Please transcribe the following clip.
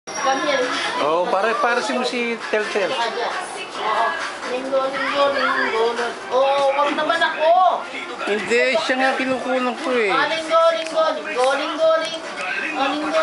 Come here. Oh, para si Tel-Tel. Linggo, linggo, linggo. Oh, wag naman ako. Hindi, siya nga kinukulang ko eh. Linggo, linggo, linggo, linggo, linggo. Linggo,